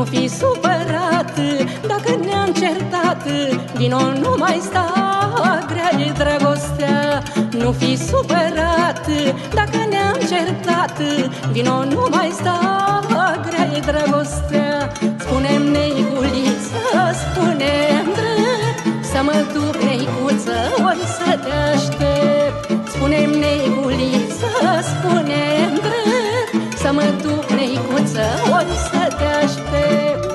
fi supărat dacă ne-am certat, vino, nu mai sta, grea-i dragostea. Nu fi supărat dacă ne-am certat, vino, nu mai sta, grea-i dragostea. Spune-mi, neiculiță, spune-mi drept, să mă duc, neicuță, ori să te aștept. Spune-mi, neiculiță, spune-mi drept, să mă duc, neicuță, ori să te aștept.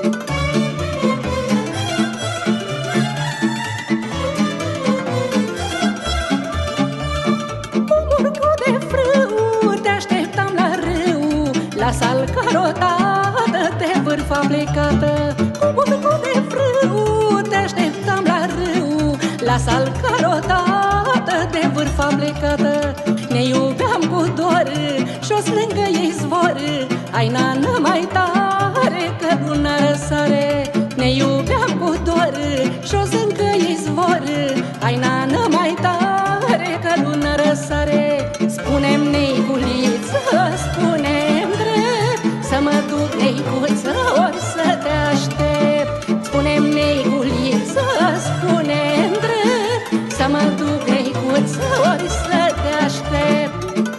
Cu murcu de frâu te așteptam la râu, la salcarotată de vârfa plecată. Cu murcu de frâu te așteptam la râu, la salcarotată de vârfa plecată. Ne iubeam cu dor și-o lângă izvor, ai, nană, mai tare că luna răsare. Ne iubeam cu dor și-o lângă izvor, ai, nană, mai tare că luna răsare. Spune-mi, neiculiță, spune-mi drept, să mă duc, neicuță, ori să te aștept. Spune-mi, neiculiță, spune-mi drept, să mă duc, neicuță, ori să te aștept.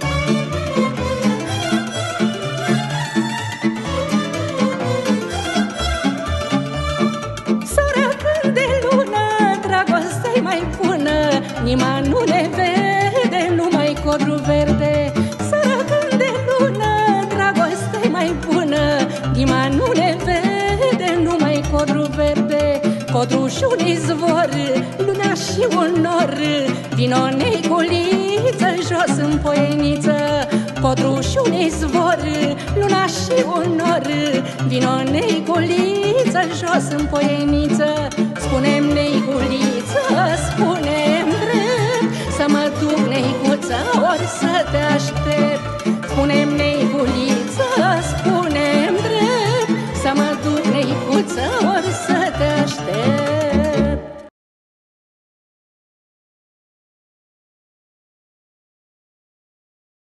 Sărăcând de lună, dragostea-i mai bună, nimeni nu ne vede, numai codru verde. Sărăcând de lună, dragostea-i mai bună, nimeni nu ne vede, numai codru verde. Codru și un izvor, luna și un nor, vino, neiculiță, jos în poieniță. Codru și un izvor, luna și un nor, vino, neiculiță, jos în poieniță. Spune-mi, neiculiță, spune-mi drept, să mă duc, neicuță, ori să te aștept.